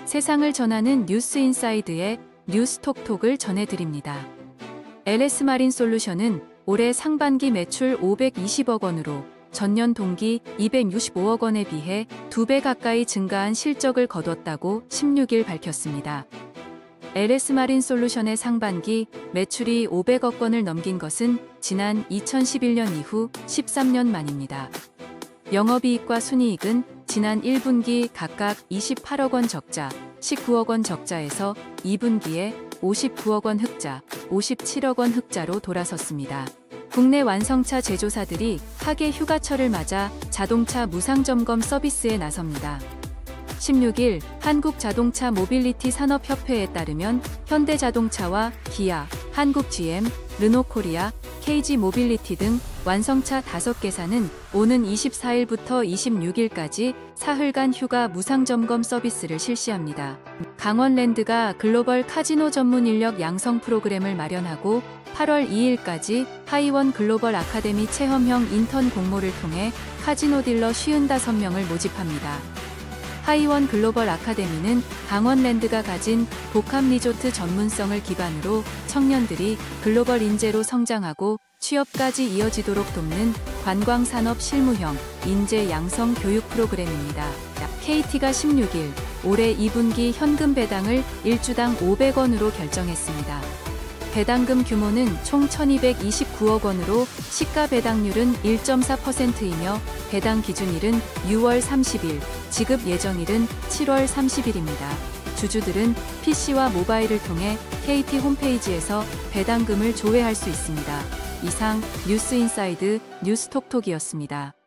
세상을 전하는 뉴스 인사이드의 뉴스톡톡을 전해드립니다. LS마린솔루션은 올해 상반기 매출 520억 원으로 전년 동기 265억 원에 비해 2배 가까이 증가한 실적을 거뒀다고 16일 밝혔습니다. LS마린솔루션의 상반기 매출이 500억 원을 넘긴 것은 지난 2011년 이후 13년 만입니다. 영업이익과 순이익은 지난 1분기 각각 28억 원 적자, 19억 원 적자에서 2분기에 59억 원 흑자, 57억 원 흑자로 돌아섰습니다. 국내 완성차 제조사들이 하계 휴가철을 맞아 자동차 무상점검 서비스에 나섭니다. 16일 한국자동차 모빌리티 산업협회에 따르면 현대자동차와 기아, 한국-GM, 르노코리아, KG모빌리티 등 완성차 5개사는 오는 24일부터 26일까지 사흘간 휴가 무상점검 서비스를 실시합니다. 강원랜드가 글로벌 카지노 전문 인력 양성 프로그램을 마련하고 8월 2일까지 하이원 글로벌 아카데미 체험형 인턴 공모를 통해 카지노 딜러 55명을 모집합니다. 하이원 글로벌 아카데미는 강원랜드가 가진 복합 리조트 전문성을 기반으로 청년들이 글로벌 인재로 성장하고 취업까지 이어지도록 돕는 관광산업 실무형 인재 양성 교육 프로그램입니다. KT가 16일 올해 2분기 현금 배당을 1주당 500원으로 결정했습니다. 배당금 규모는 총 1229억 원으로 시가 배당률은 1.4%이며 배당 기준일은 6월 30일, 지급 예정일은 7월 30일입니다. 주주들은 PC와 모바일을 통해 KT 홈페이지에서 배당금을 조회할 수 있습니다. 이상 뉴스인사이드 뉴스톡톡이었습니다.